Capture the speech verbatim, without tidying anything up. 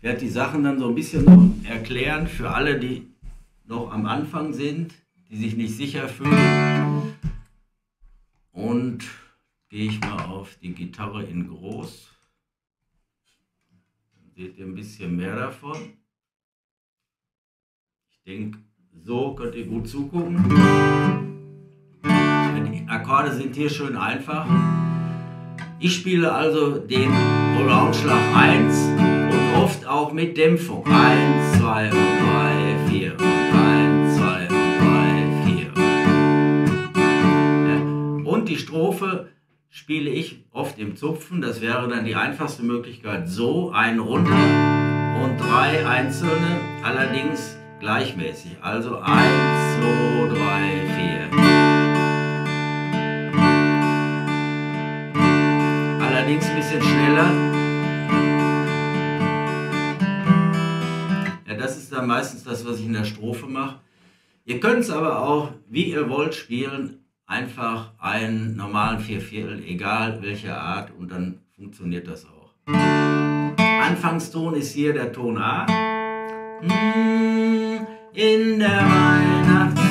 Ich werde die Sachen dann so ein bisschen noch erklären für alle, die noch am Anfang sind, die sich nicht sicher fühlen. Und gehe ich mal auf die Gitarre in groß. Dann seht ihr ein bisschen mehr davon. Ich denke, so könnt ihr gut zugucken. Die Akkorde sind hier schön einfach. Ich spiele also den Allround-Schlag eins und oft auch mit Dämpfung. eins, zwei und drei, vier und eins, zwei und drei, vier. Ja. Und die Strophe spiele ich oft im Zupfen. Das wäre dann die einfachste Möglichkeit. So, einen runter und drei einzelne, allerdings gleichmäßig. Also eins, zwei, drei, vier. Allerdings ein bisschen schneller. Ja, das ist dann meistens das, was ich in der Strophe mache. Ihr könnt es aber auch, wie ihr wollt, spielen. Einfach einen normalen Vierviertel, egal welche Art, und dann funktioniert das auch. Anfangston ist hier der Ton A. In der Weihnachtszeit